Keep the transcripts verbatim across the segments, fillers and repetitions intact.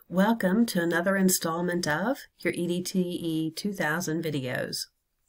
Welcome to another installment of your E D T E two thousand videos.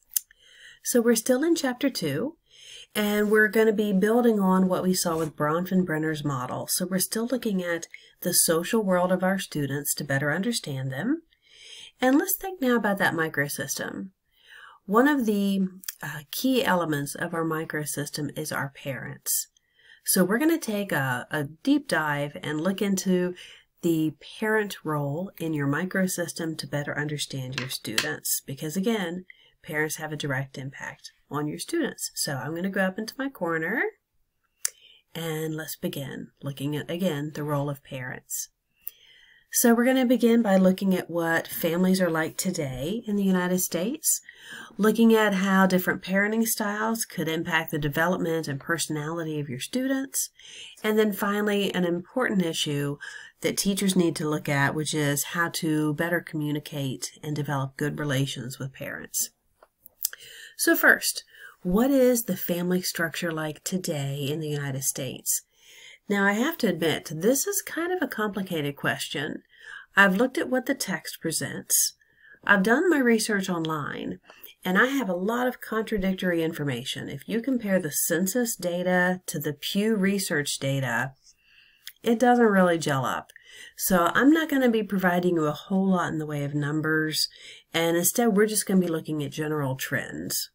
So we're still in chapter two, and we're going to be building on what we saw with Bronfenbrenner's model. So we're still looking at the social world of our students to better understand them. And let's think now about that microsystem. One of the uh, key elements of our microsystem is our parents. So we're going to take a, a deep dive and look into the parent role in your microsystem to better understand your students, because again, parents have a direct impact on your students. So I'm going to go up into my corner and let's begin looking at, again, the role of parents. So we're going to begin by looking at what families are like today in the United States, looking at how different parenting styles could impact the development and personality of your students, and then finally an important issue that teachers need to look at, which is how to better communicate and develop good relations with parents. So first, what is the family structure like today in the United States? Now, I have to admit, this is kind of a complicated question. I've looked at what the text presents. I've done my research online, and I have a lot of contradictory information. If you compare the census data to the Pew Research data, it doesn't really gel up. So I'm not going to be providing you a whole lot in the way of numbers, and instead we're just going to be looking at general trends.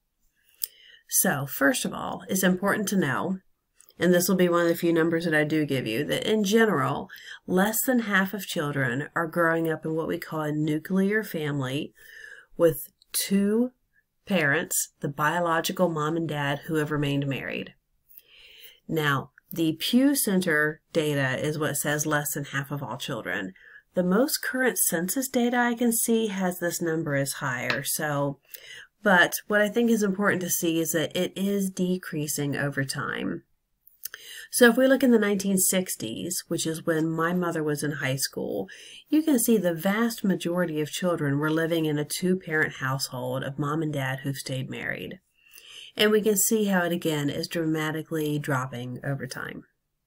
So first of all, it's important to know, and this will be one of the few numbers that I do give you, that in general, less than half of children are growing up in what we call a nuclear family with two parents, the biological mom and dad, who have remained married. Now, the Pew Center data is what says less than half of all children. The most current census data I can see has this number as higher. So, but what I think is important to see is that it is decreasing over time. So if we look in the nineteen sixties, which is when my mother was in high school, you can see the vast majority of children were living in a two-parent household of mom and dad who've stayed married. And we can see how it again is dramatically dropping over time.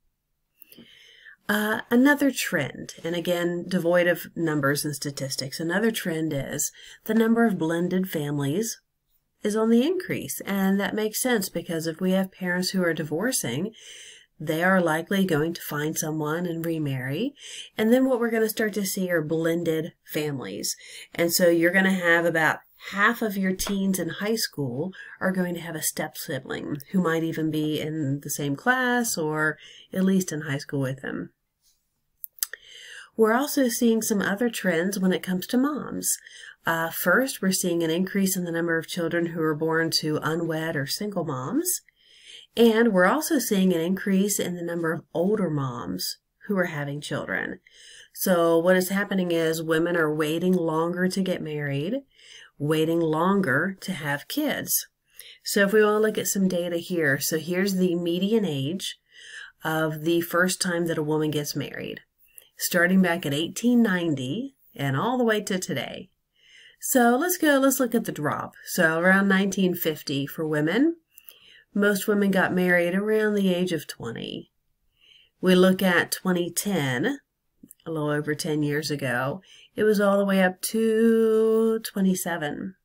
Uh, another trend, and again devoid of numbers and statistics, another trend is the number of blended families is on the increase. And that makes sense because if we have parents who are divorcing, they are likely going to find someone and remarry. And then what we're going to start to see are blended families. And so you're going to have about half of your teens in high school are going to have a step sibling who might even be in the same class or at least in high school with them. We're also seeing some other trends when it comes to moms. Uh, first, we're seeing an increase in the number of children who are born to unwed or single moms. And we're also seeing an increase in the number of older moms who are having children. So what is happening is women are waiting longer to get married, waiting longer to have kids. So if we want to look at some data here, so here's the median age of the first time that a woman gets married, starting back at eighteen ninety and all the way to today. So let's go, let's look at the drop. So around nineteen fifty for women, most women got married around the age of twenty. We look at twenty ten, a little over ten years ago, it was all the way up to twenty-seven.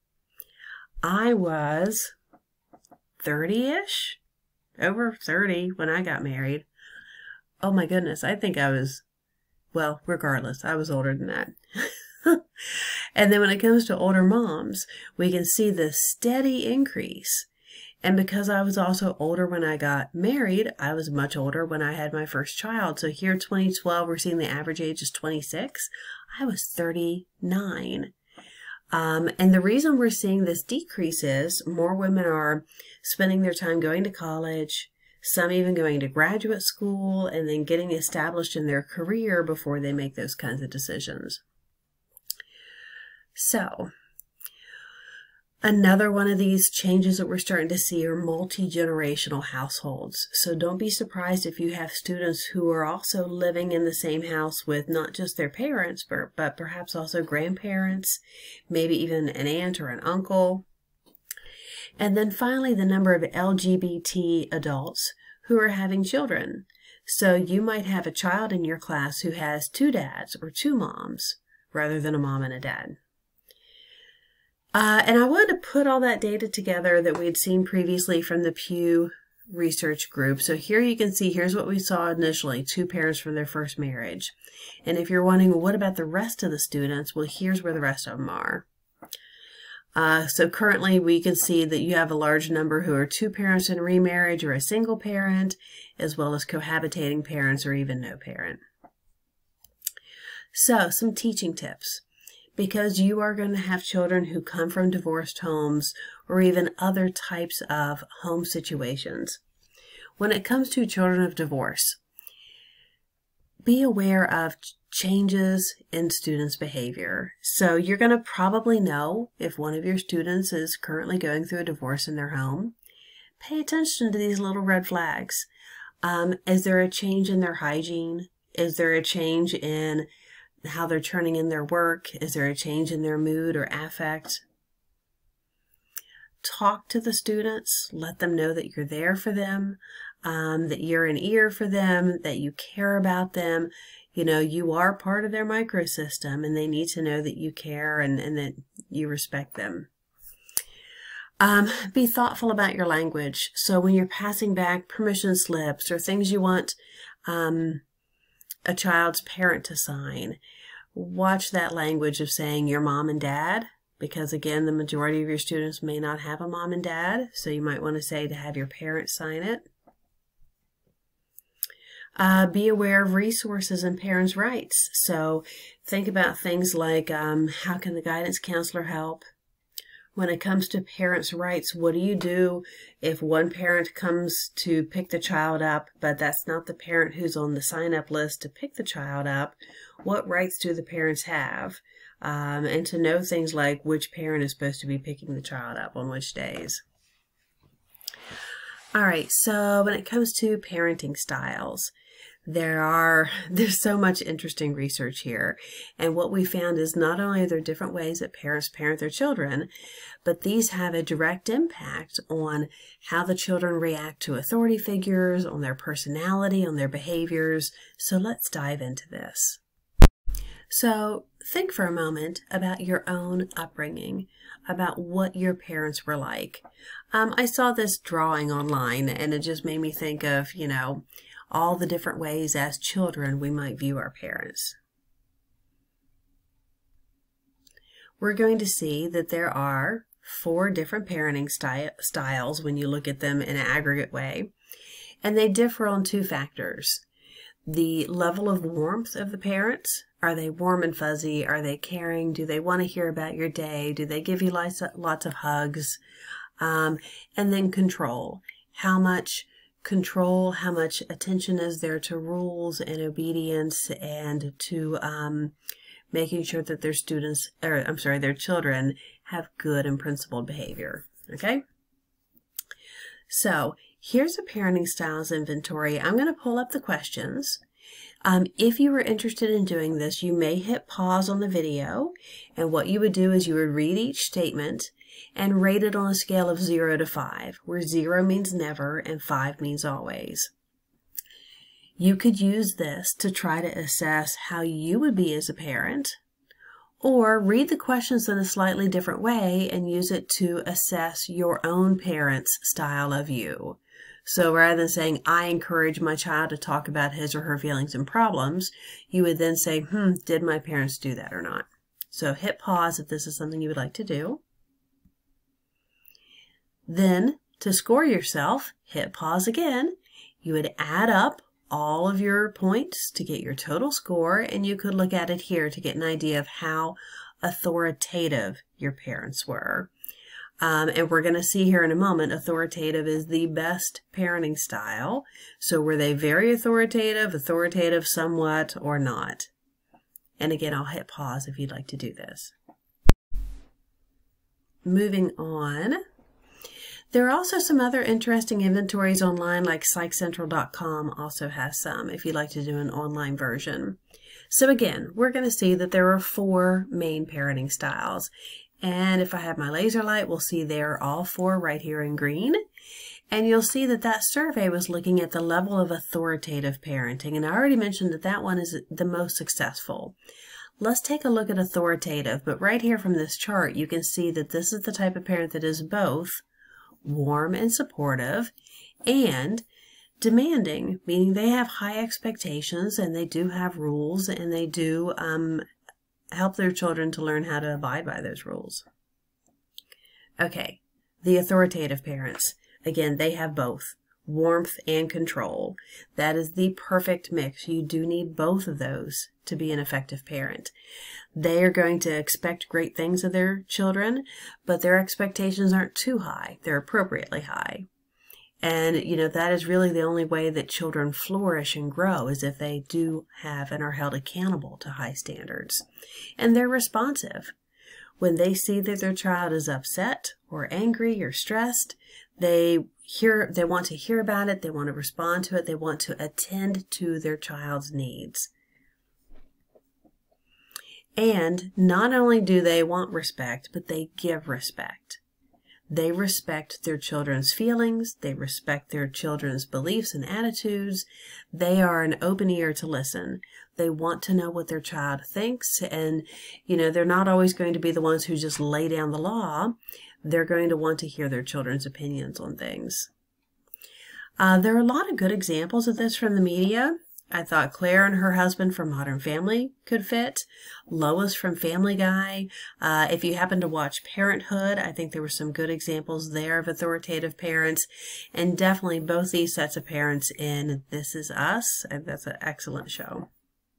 I was thirty-ish, over thirty when I got married. Oh my goodness, I think I was, well, regardless, I was older than that. And then when it comes to older moms, we can see the steady increase. And because I was also older when I got married, I was much older when I had my first child. So here, twenty twelve, we're seeing the average age is twenty-six. I was thirty-nine. Um, and the reason we're seeing this decrease is more women are spending their time going to college, some even going to graduate school, and then getting established in their career before they make those kinds of decisions. So, another one of these changes that we're starting to see are multi-generational households. So don't be surprised if you have students who are also living in the same house with not just their parents, but, but perhaps also grandparents, maybe even an aunt or an uncle. And then finally, the number of L G B T adults who are having children. So you might have a child in your class who has two dads or two moms rather than a mom and a dad. Uh, and I wanted to put all that data together that we had seen previously from the Pew Research Group. So here you can see, here's what we saw initially, two parents from their first marriage. And if you're wondering, well, what about the rest of the students? Well, here's where the rest of them are. Uh, so currently we can see that you have a large number who are two parents in remarriage or a single parent, as well as cohabitating parents or even no parent. So some teaching tips. Because you are going to have children who come from divorced homes or even other types of home situations. When it comes to children of divorce, be aware of changes in students' behavior. So you're going to probably know if one of your students is currently going through a divorce in their home. Pay attention to these little red flags. Um, is there a change in their hygiene? Is there a change in how they're turning in their work? Is there a change in their mood or affect? Talk to the students. Let them know that you're there for them, um, that you're an ear for them, that you care about them. You know, you are part of their microsystem, and they need to know that you care and, and that you respect them. Um, be thoughtful about your language. So when you're passing back permission slips or things you want um, a child's parent to sign, watch that language of saying your mom and dad, because again, the majority of your students may not have a mom and dad, so you might want to say to have your parents sign it. Uh, be aware of resources and parents' rights. So think about things like um, how can the guidance counselor help? When it comes to parents' rights, what do you do if one parent comes to pick the child up, but that's not the parent who's on the sign-up list to pick the child up? What rights do the parents have? Um, and to know things like which parent is supposed to be picking the child up on which days. All right, so when it comes to parenting styles, There are, there's so much interesting research here. And what we found is not only are there different ways that parents parent their children, but these have a direct impact on how the children react to authority figures, on their personality, on their behaviors. So let's dive into this. So think for a moment about your own upbringing, about what your parents were like. Um, I saw this drawing online and it just made me think of, you know, all the different ways as children we might view our parents. We're going to see that there are four different parenting sty- styles when you look at them in an aggregate way, and they differ on two factors. The level of warmth of the parents. Are they warm and fuzzy? Are they caring? Do they want to hear about your day? Do they give you lots of, lots of hugs? Um, and then control. How much control, how much attention is there to rules and obedience and to um, making sure that their students, or I'm sorry, their children have good and principled behavior. Okay? So here's a parenting styles inventory. I'm going to pull up the questions. Um, if you were interested in doing this, you may hit pause on the video, and what you would do is you would read each statement and rate it on a scale of zero to five, where zero means never and five means always. You could use this to try to assess how you would be as a parent, or read the questions in a slightly different way and use it to assess your own parent's style of you. So rather than saying, I encourage my child to talk about his or her feelings and problems, you would then say, hmm, did my parents do that or not? So hit pause if this is something you would like to do. Then, to score yourself, hit pause again. You would add up all of your points to get your total score, and you could look at it here to get an idea of how authoritative your parents were. Um, and we're going to see here in a moment, authoritative is the best parenting style. So were they very authoritative, authoritative somewhat, or not? And again, I'll hit pause if you'd like to do this. Moving on. There are also some other interesting inventories online, like psych central dot com also has some, if you'd like to do an online version. So again, we're going to see that there are four main parenting styles. And if I have my laser light, we'll see they're all four right here in green. And you'll see that that survey was looking at the level of authoritative parenting. And I already mentioned that that one is the most successful. Let's take a look at authoritative. But right here from this chart, you can see that this is the type of parent that is both warm and supportive and demanding, meaning they have high expectations and they do have rules and they do um, help their children to learn how to abide by those rules. Okay, the authoritative parents. Again, they have both warmth and control. That is the perfect mix. You do need both of those to be an effective parent. They are going to expect great things of their children, but their expectations aren't too high. They're appropriately high. And, you know, that is really the only way that children flourish and grow, is if they do have and are held accountable to high standards. And they're responsive. When they see that their child is upset or angry or stressed, they hear, they want to hear about it, they want to respond to it, they want to attend to their child's needs. And not only do they want respect, but they give respect. They respect their children's feelings, they respect their children's beliefs and attitudes. They are an open ear to listen. They want to know what their child thinks, and, you know, they're not always going to be the ones who just lay down the law. They're going to want to hear their children's opinions on things. Uh, there are a lot of good examples of this from the media. I thought Claire and her husband from Modern Family could fit. Lois from Family Guy. Uh, if you happen to watch Parenthood, I think there were some good examples there of authoritative parents. And definitely both these sets of parents in This Is Us. And that's an excellent show.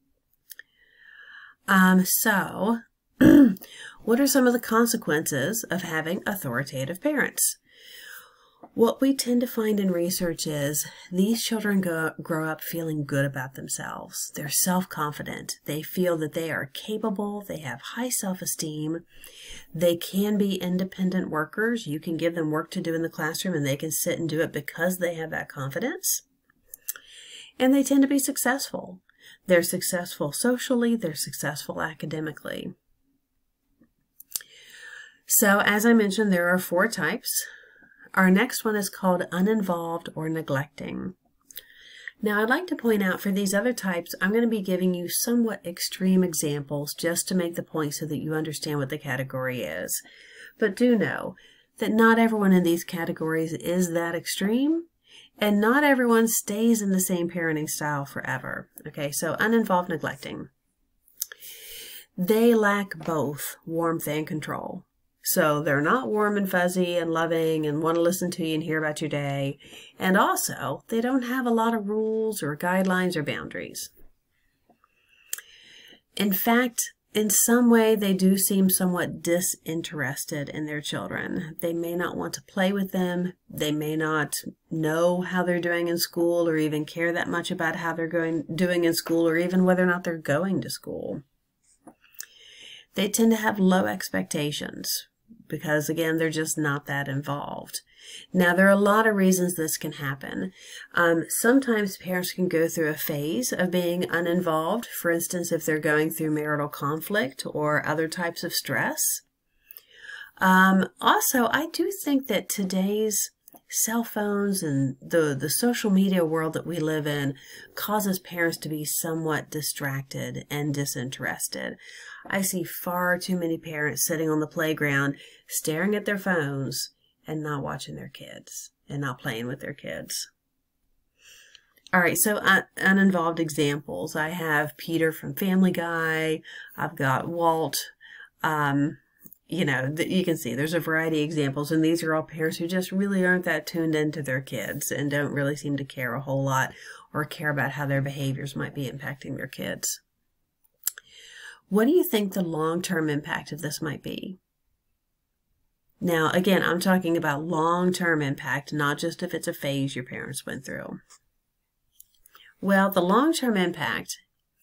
Um, so, what are some of the consequences of having authoritative parents? What we tend to find in research is these children go, grow up feeling good about themselves. They're self-confident. They feel that they are capable. They have high self-esteem. They can be independent workers. You can give them work to do in the classroom and they can sit and do it because they have that confidence. And they tend to be successful. They're successful socially. They're successful academically. So, as I mentioned, there are four types. Our next one is called uninvolved or neglecting. Now, I'd like to point out for these other types, I'm going to be giving you somewhat extreme examples just to make the point so that you understand what the category is. But do know that not everyone in these categories is that extreme, and not everyone stays in the same parenting style forever. Okay, so uninvolved neglecting. They lack both warmth and control. So they're not warm and fuzzy and loving and want to listen to you and hear about your day. And also, they don't have a lot of rules or guidelines or boundaries. In fact, in some way, they do seem somewhat disinterested in their children. They may not want to play with them. They may not know how they're doing in school or even care that much about how they're going doing in school or even whether or not they're going to school. They tend to have low expectations because, again, they're just not that involved. Now, there are a lot of reasons this can happen. Um, sometimes parents can go through a phase of being uninvolved. For instance, if they're going through marital conflict or other types of stress. Um, also, I do think that today's cell phones and the, the social media world that we live in causes parents to be somewhat distracted and disinterested. I see far too many parents sitting on the playground staring at their phones and not watching their kids and not playing with their kids. All right, so uh, uninvolved examples. I have Peter from Family Guy. I've got Walt. Um, you know, you can see there's a variety of examples, and these are all parents who just really aren't that tuned into their kids and don't really seem to care a whole lot or care about how their behaviors might be impacting their kids. What do you think the long-term impact of this might be? Now, again, I'm talking about long-term impact, not just if it's a phase your parents went through. Well, the long-term impact,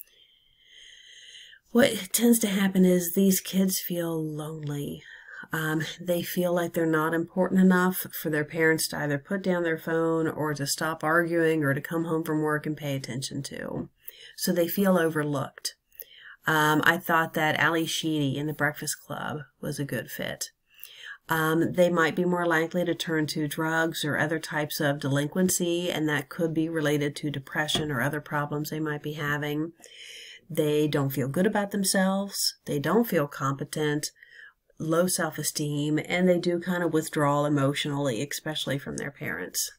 what tends to happen is these kids feel lonely. Um, they feel like they're not important enough for their parents to either put down their phone or to stop arguing or to come home from work and pay attention to. So they feel overlooked. Um, I thought that Ali Sheedy in The Breakfast Club was a good fit. Um, they might be more likely to turn to drugs or other types of delinquency, and that could be related to depression or other problems they might be having. They don't feel good about themselves. They don't feel competent, low self-esteem, and they do kind of withdraw emotionally, especially from their parents.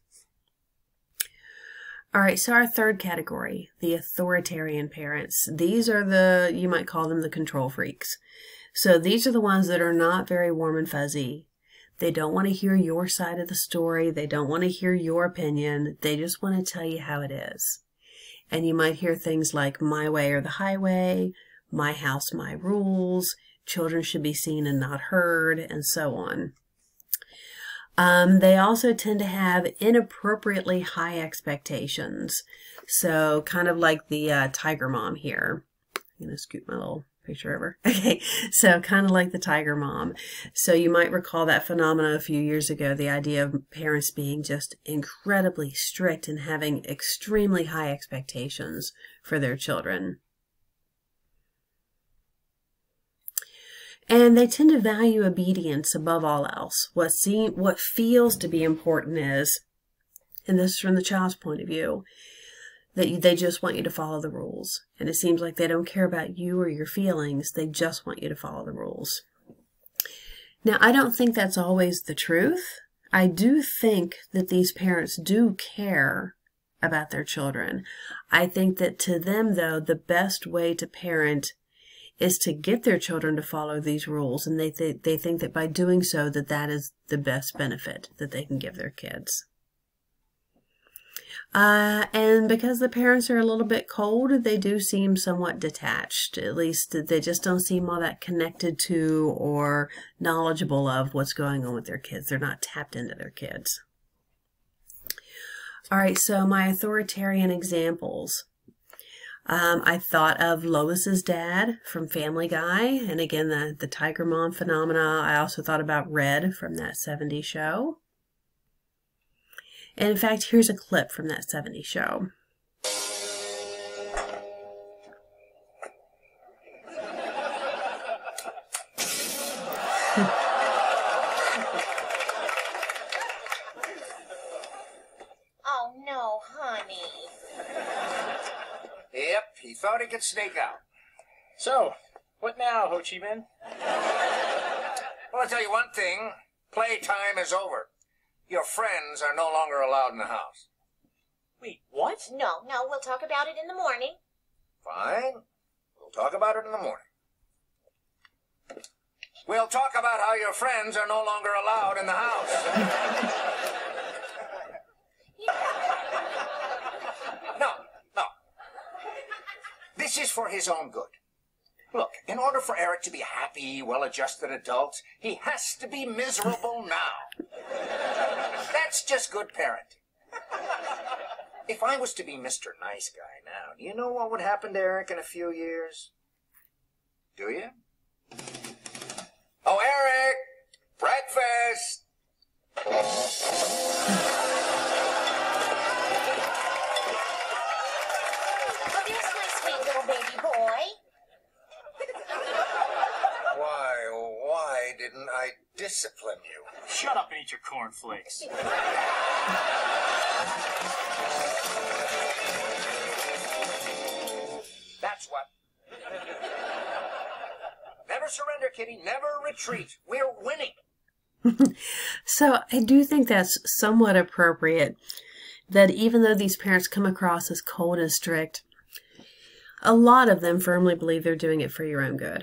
All right, so our third category, the authoritarian parents. These are the, you might call them the control freaks. So these are the ones that are not very warm and fuzzy. They don't want to hear your side of the story. They don't want to hear your opinion. They just want to tell you how it is. And you might hear things like my way or the highway, my house, my rules, children should be seen and not heard, and so on. Um, they also tend to have inappropriately high expectations. So kind of like the uh, tiger mom here. I'm going to scoot my little picture over. Okay, so kind of like the tiger mom. So you might recall that phenomena a few years ago, the idea of parents being just incredibly strict and having extremely high expectations for their children. And they tend to value obedience above all else. What seem, what feels to be important is, and this is from the child's point of view, that they just want you to follow the rules. And it seems like they don't care about you or your feelings. They just want you to follow the rules. Now, I don't think that's always the truth. I do think that these parents do care about their children. I think that to them, though, the best way to parent is to get their children to follow these rules. And they, th they think that by doing so, that that is the best benefit that they can give their kids. Uh, and because the parents are a little bit cold, they do seem somewhat detached. At least they just don't seem all that connected to or knowledgeable of what's going on with their kids. They're not tapped into their kids. All right, so my authoritarian examples. Um, I thought of Lois's dad from Family Guy, and again, the, the tiger mom phenomena. I also thought about Red from that seventies show. And in fact, here's a clip from that seventies show. Oh, no, honey. Yep, he thought he could sneak out. So, what now, Ho Chi Minh? Well, I'll tell you one thing. Playtime is over. Your friends are no longer allowed in the house. Wait, what? No, no, we'll talk about it in the morning. Fine. We'll talk about it in the morning. We'll talk about how your friends are no longer allowed in the house. No, no. This is for his own good. Look, in order for Eric to be a happy, well-adjusted adult, he has to be miserable now. That's just good parenting. If I was to be Mister Nice Guy now, do you know what would happen to Eric in a few years? Do you? Oh, Eric! Breakfast! Oh, there's my sweet little baby boy. Why, why didn't I discipline you? Shut up and eat your cornflakes. That's what. Never surrender, Kitty. Never retreat. We're winning. So I do think that's somewhat appropriate, that even though these parents come across as cold and strict, a lot of them firmly believe they're doing it for your own good.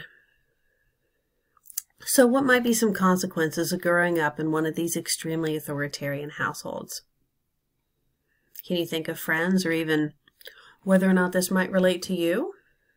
So what might be some consequences of growing up in one of these extremely authoritarian households? Can you think of friends or even whether or not this might relate to you?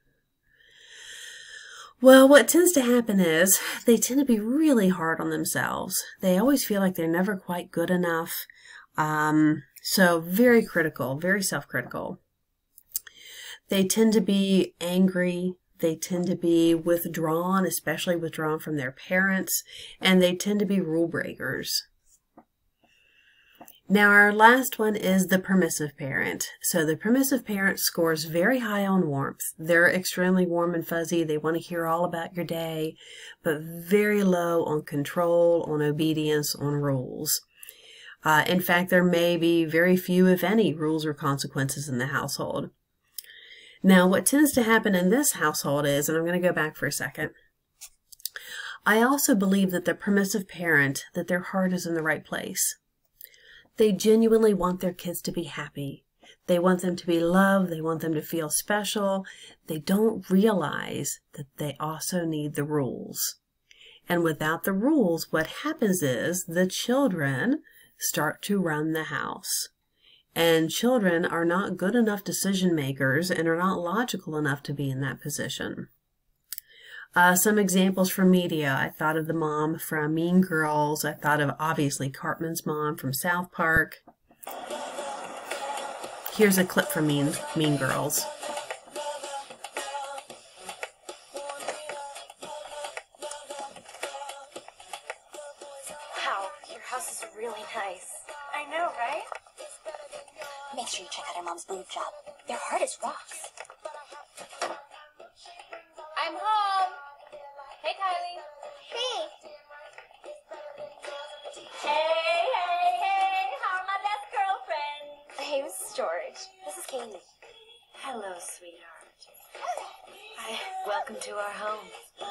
Well, what tends to happen is they tend to be really hard on themselves. They always feel like they're never quite good enough. Um, so very critical, very self-critical. They tend to be angry. They tend to be withdrawn, especially withdrawn from their parents. And they tend to be rule breakers. Now our last one is the permissive parent. So the permissive parent scores very high on warmth. They're extremely warm and fuzzy. They want to hear all about your day, but very low on control, on obedience, on rules. Uh, in fact, there may be very few, if any, rules or consequences in the household. Now, what tends to happen in this household is, and I'm going to go back for a second, I also believe that the permissive parent, that their heart is in the right place. They genuinely want their kids to be happy. They want them to be loved. They want them to feel special. They don't realize that they also need the rules. And without the rules, what happens is the children start to run the house. And children are not good enough decision makers and are not logical enough to be in that position. Uh, some examples from media. I thought of the mom from Mean Girls. I thought of, obviously, Cartman's mom from South Park. Here's a clip from Mean, Mean Girls. Wow, your house is really nice. I know, right? Make sure you check out our mom's boob job. Their hard as rocks. I'm home. Hey, Kylie. Hey. Hey, hey, hey. How are my best girlfriends? Hey, this is George. This is Katie. Hello, sweetheart. Hi. Welcome to our home.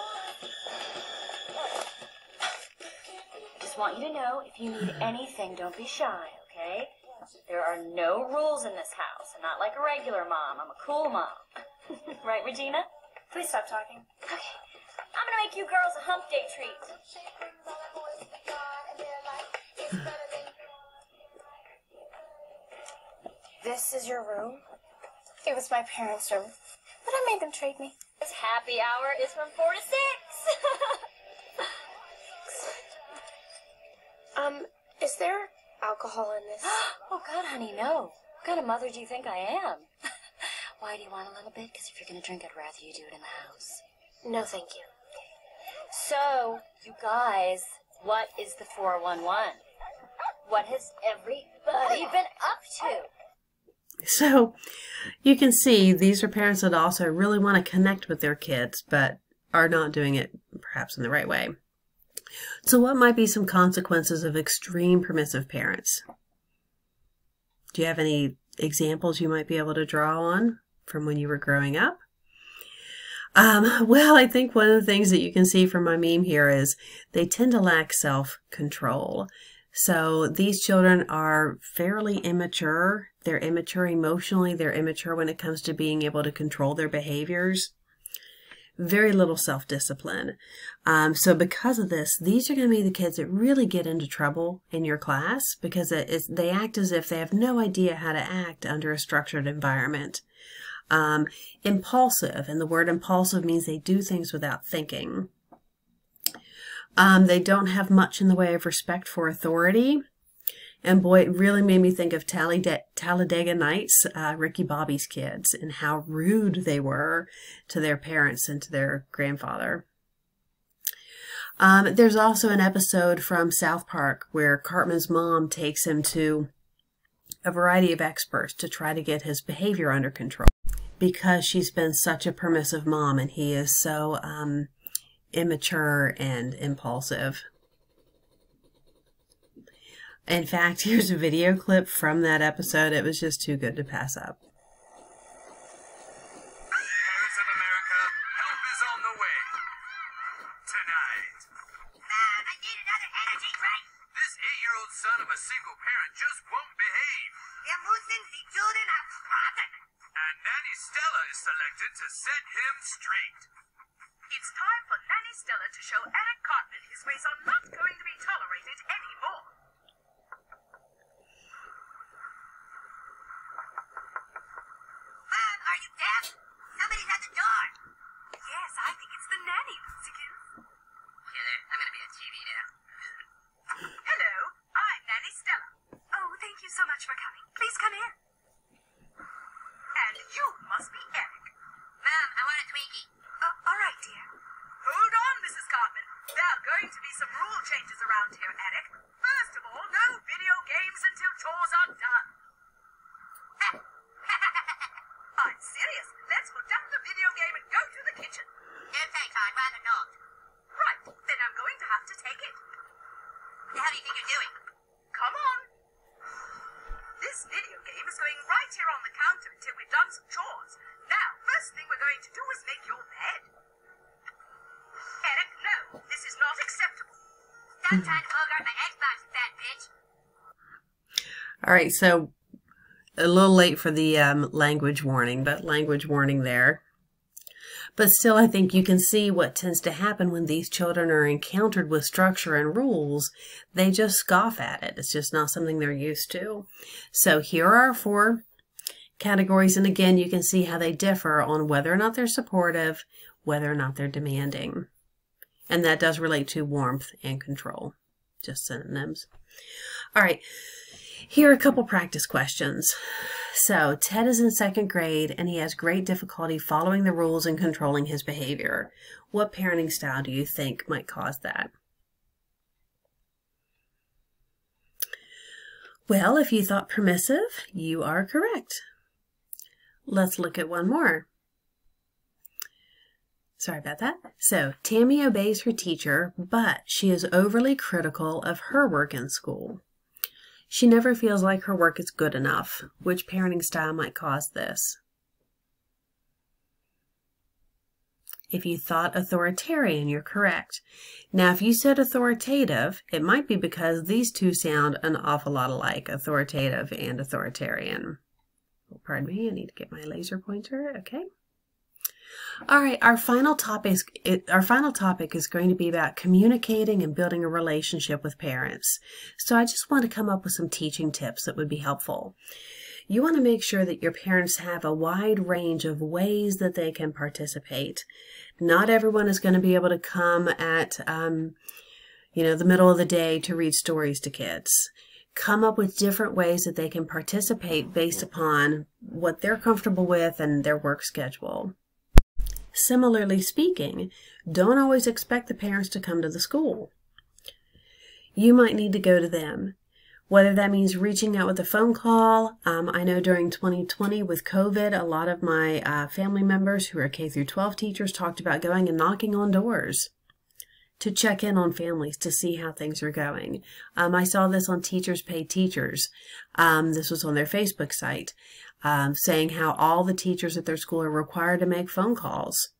Just want you to know, if you need anything, don't be shy, okay? There are no rules in this house. I'm not like a regular mom. I'm a cool mom. Right, Regina? Please stop talking. Okay. I'm gonna make you girls a hump day treat. This is your room? It was my parents' room, but I made them trade me. This happy hour is from four to six. um, is there alcohol in this? Oh, God, honey, no. What kind of mother do you think I am? Why do you want a little bit? Because if you're going to drink, I'd rather you do it in the house. No, thank you. So, you guys, what is the four one one? What has everybody been up to? So you can see these are parents that also really want to connect with their kids, but are not doing it perhaps in the right way. So what might be some consequences of extreme permissive parents? Do you have any examples you might be able to draw on from when you were growing up? Um, well, I think one of the things that you can see from my meme here is they tend to lack self-control. So these children are fairly immature. They're immature emotionally. They're immature when it comes to being able to control their behaviors. Very little self-discipline. Um, so because of this, these are going to be the kids that really get into trouble in your class because it is, they act as if they have no idea how to act under a structured environment. Um, impulsive, and the word impulsive means they do things without thinking. Um, they don't have much in the way of respect for authority. And boy, it really made me think of Talladega, Talladega Nights, uh, Ricky Bobby's kids, and how rude they were to their parents and to their grandfather. Um, there's also an episode from South Park where Cartman's mom takes him to a variety of experts to try to get his behavior under control because she's been such a permissive mom and he is so um, immature and impulsive. In fact, here's a video clip from that episode. It was just too good to pass up. Parents of America, help is on the way. Tonight. Mom, I need another energy drink. This eight-year-old son of a single parent just won't behave. Them who thinks the children are rotten. And Nanny Stella is selected to set him straight. It's time for Nanny Stella to show Eric Cartman his ways are not going to be tolerated anymore. Mom, are you deaf? Somebody's at the door. Yes, I think it's the nanny, Bootsikins. Okay, there. I'm gonna be on T V now. Hello, I'm Nanny Stella. Oh, thank you so much for coming. Please come in. And you must be Eric. Mom, I want a Twinkie. Uh, all right, dear. Hold on, Missus Cartman. There are going to be some rule changes around here, Eric. First of all, no video games until chores are done. I'm serious. Let's put down the video game and go to the kitchen. No thanks, I'd rather not. Right, then I'm going to have to take it. What the hell do you think you're doing? Come on. This video game is going right here on the counter until we've done some chores. Now, first thing we're going to do is make your bed. Eric, no, this is not acceptable. Stop trying to bogart my Xbox, you fat bitch. All right, so a little late for the um, language warning, but language warning there. But still, I think you can see what tends to happen when these children are encountered with structure and rules. They just scoff at it. It's just not something they're used to. So here are our four categories. And again, you can see how they differ on whether or not they're supportive, whether or not they're demanding. And that does relate to warmth and control. Just synonyms. All right. Here are a couple practice questions. So Ted is in second grade and he has great difficulty following the rules and controlling his behavior. What parenting style do you think might cause that? Well, if you thought permissive, you are correct. Let's look at one more. Sorry about that. So Tammy obeys her teacher, but she is overly critical of her work in school. She never feels like her work is good enough. Which parenting style might cause this? If you thought authoritarian, you're correct. Now, if you said authoritative, it might be because these two sound an awful lot alike, authoritative and authoritarian. Oh, pardon me, I need to get my laser pointer. Okay. All right, our final topic is, it, our final topic is going to be about communicating and building a relationship with parents. So I just want to come up with some teaching tips that would be helpful. You want to make sure that your parents have a wide range of ways that they can participate. Not everyone is going to be able to come at, um, you know, the middle of the day to read stories to kids. Come up with different ways that they can participate based upon what they're comfortable with and their work schedule. Similarly speaking, don't always expect the parents to come to the school. You might need to go to them. Whether that means reaching out with a phone call. Um, I know during twenty twenty with COVID, a lot of my uh, family members who are K through twelve teachers talked about going and knocking on doors to check in on families to see how things are going. Um, I saw this on Teachers Pay Teachers. Um, this was on their Facebook site, um, saying how all the teachers at their school are required to make phone calls.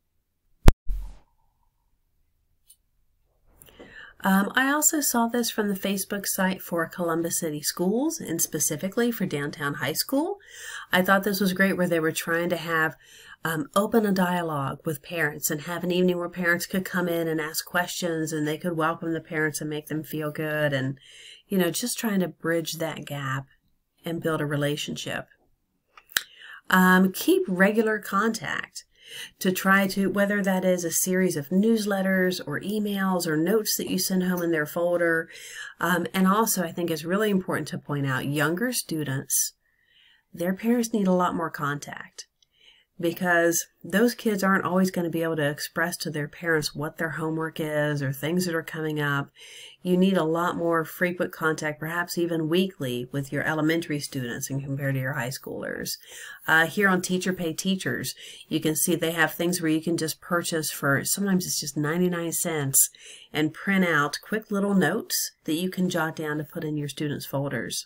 Um, I also saw this from the Facebook site for Columbus City Schools and specifically for Downtown High School. I thought this was great where they were trying to have um, open a dialogue with parents and have an evening where parents could come in and ask questions and they could welcome the parents and make them feel good and, you know, just trying to bridge that gap and build a relationship. Um, keep regular contact. To try to, whether that is a series of newsletters or emails or notes that you send home in their folder. Um, and also, I think it's really important to point out, younger students, their parents need a lot more contact because those kids aren't always going to be able to express to their parents what their homework is or things that are coming up. You need a lot more frequent contact, perhaps even weekly, with your elementary students and compared to your high schoolers. Uh, here on Teacher Pay Teachers, you can see they have things where you can just purchase for, sometimes it's just ninety-nine cents, and print out quick little notes that you can jot down to put in your students' folders.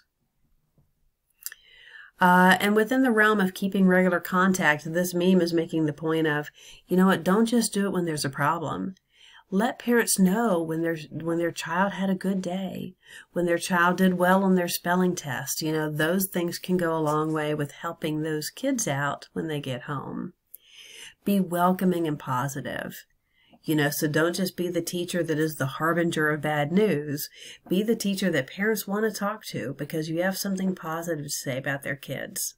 Uh, and within the realm of keeping regular contact, this meme is making the point of, you know what, don't just do it when there's a problem. Let parents know when their when their child had a good day, when their child did well on their spelling test. You know, those things can go a long way with helping those kids out when they get home. Be welcoming and positive. You know, so don't just be the teacher that is the harbinger of bad news. Be the teacher that parents want to talk to because you have something positive to say about their kids.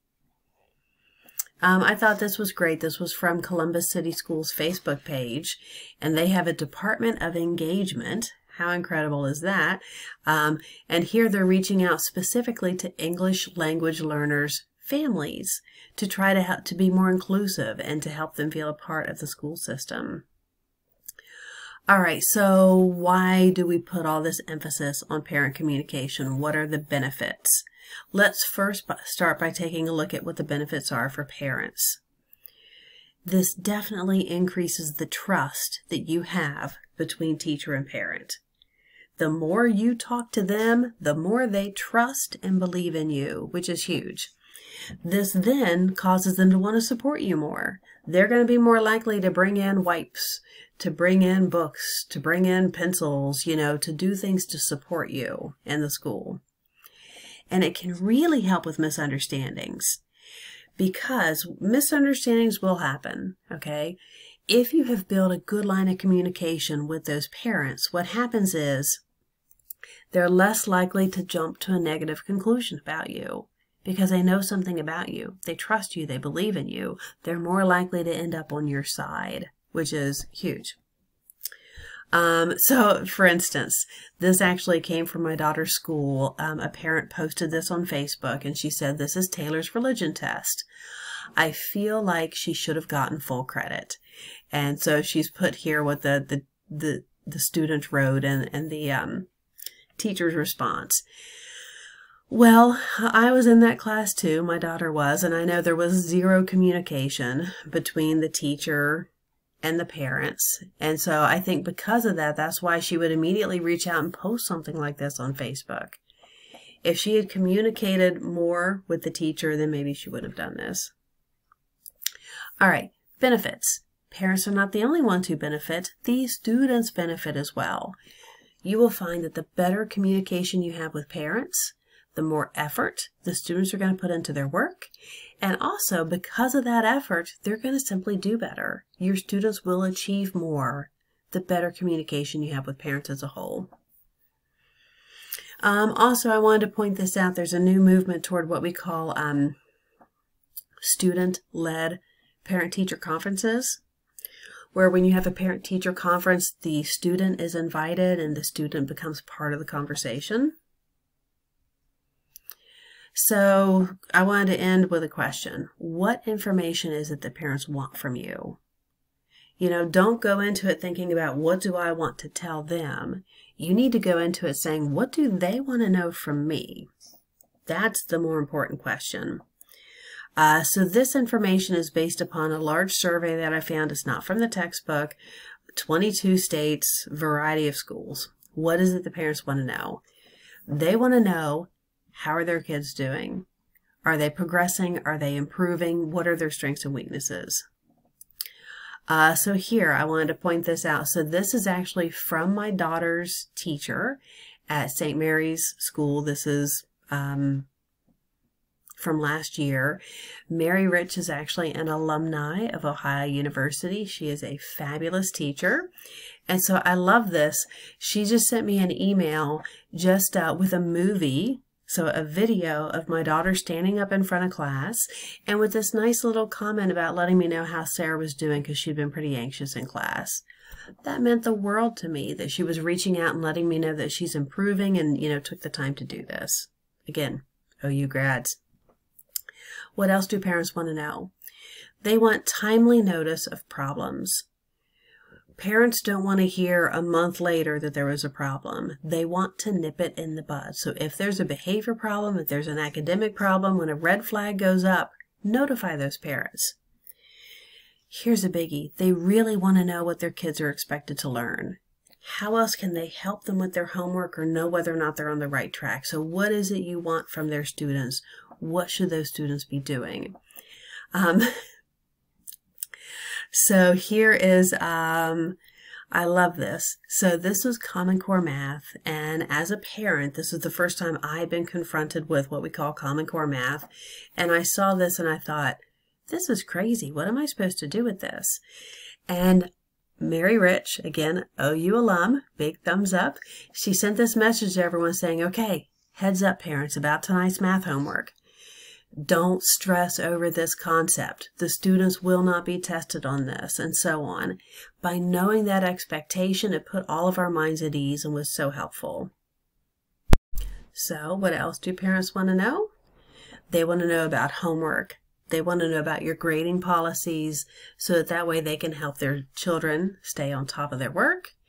Um, I thought this was great. This was from Columbus City Schools Facebook page, and they have a Department of Engagement. How incredible is that? Um, and here they're reaching out specifically to English language learners' families to try to help to be more inclusive and to help them feel a part of the school system. All right, so why do we put all this emphasis on parent communication? What are the benefits? Let's first start by taking a look at what the benefits are for parents. This definitely increases the trust that you have between teacher and parent. The more you talk to them, the more they trust and believe in you, which is huge. This then causes them to want to support you more. They're going to be more likely to bring in wipes, to bring in books, to bring in pencils, you know, to do things to support you in the school. And it can really help with misunderstandings, because misunderstandings will happen, okay? If you have built a good line of communication with those parents, what happens is they're less likely to jump to a negative conclusion about you because they know something about you. They trust you. They believe in you. They're more likely to end up on your side, which is huge. Um, so, for instance, this actually came from my daughter's school. Um, a parent posted this on Facebook, and she said, "This is Taylor's religion test. I feel like she should have gotten full credit." And so she's put here what the the the, the student wrote and and the um, teacher's response. Well, I was in that class too. My daughter was, and I know there was zero communication between the teacher and the parents. And so I think because of that, that's why she would immediately reach out and post something like this on Facebook. If she had communicated more with the teacher, then maybe she would have done this. All right, benefits. Parents are not the only ones who benefit. These students benefit as well. You will find that the better communication you have with parents, the more effort the students are going to put into their work. And also, because of that effort, they're going to simply do better. Your students will achieve more the better communication you have with parents as a whole. Um, also, I wanted to point this out. There's a new movement toward what we call um, student-led parent-teacher conferences, where when you have a parent-teacher conference, the student is invited and the student becomes part of the conversation. So I wanted to end with a question. What information is it that parents want from you? You know, don't go into it thinking about what do I want to tell them. You need to go into it saying, what do they want to know from me? That's the more important question. Uh, so this information is based upon a large survey that I found. It's not from the textbook. twenty-two states, variety of schools. What is it the parents want to know? They want to know, how are their kids doing? Are they progressing? Are they improving? What are their strengths and weaknesses? Uh, so here, I wanted to point this out. So this is actually from my daughter's teacher at Saint Mary's School. This is um, from last year. Mary Rich is actually an alumni of Ohio University. She is a fabulous teacher. And so I love this. She just sent me an email just uh, with a movie. So a video of my daughter standing up in front of class and with this nice little comment about letting me know how Sarah was doing because she'd been pretty anxious in class. That meant the world to me that she was reaching out and letting me know that she's improving and, you know, took the time to do this. Again, O U grads. What else do parents want to know? They want timely notice of problems. Parents don't want to hear a month later that there was a problem. They want to nip it in the bud. So if there's a behavior problem, if there's an academic problem, when a red flag goes up, notify those parents. Here's a biggie. They really want to know what their kids are expected to learn. How else can they help them with their homework or know whether or not they're on the right track? So what is it you want from their students? What should those students be doing? Um... So here is, um, I love this. So this was Common Core Math. And as a parent, this is the first time I've been confronted with what we call Common Core Math. And I saw this and I thought, this is crazy. What am I supposed to do with this? And Mary Rich, again, O U alum, big thumbs up. She sent this message to everyone saying, okay, heads up parents about tonight's math homework. Don't stress over this concept. The students will not be tested on this, and so on. By knowing that expectation, it put all of our minds at ease and was so helpful. So, what else do parents want to know? They want to know about homework. They want to know about your grading policies so that that way they can help their children stay on top of their work.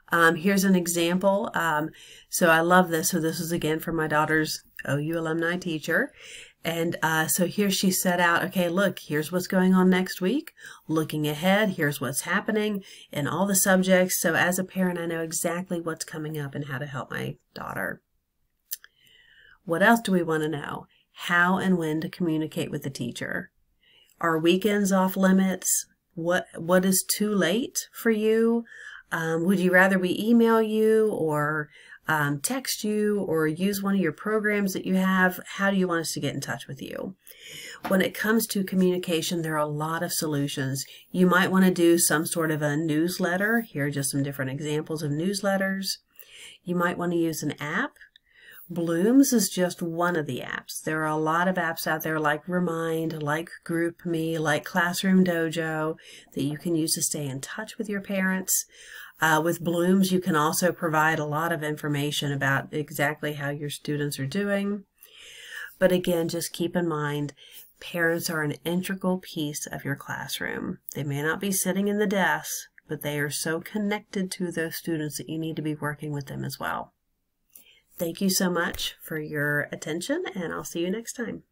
Um, here's an example. Um, so I love this. So this is again from my daughter's O U alumni teacher. And uh, so here she set out, okay, look, here's what's going on next week. Looking ahead, here's what's happening in all the subjects. So as a parent, I know exactly what's coming up and how to help my daughter. What else do we want to know? How and when to communicate with the teacher. Are weekends off limits? What What is too late for you? Um, would you rather we email you or um, text you or use one of your programs that you have? How do you want us to get in touch with you? When it comes to communication, there are a lot of solutions. You might want to do some sort of a newsletter. Here are just some different examples of newsletters. You might want to use an app. Blooms is just one of the apps. There are a lot of apps out there like Remind, like GroupMe, like Classroom Dojo that you can use to stay in touch with your parents. Uh, with Blooms, you can also provide a lot of information about exactly how your students are doing. But again, just keep in mind, parents are an integral piece of your classroom. They may not be sitting in the desk, but they are so connected to those students that you need to be working with them as well. Thank you so much for your attention, and I'll see you next time.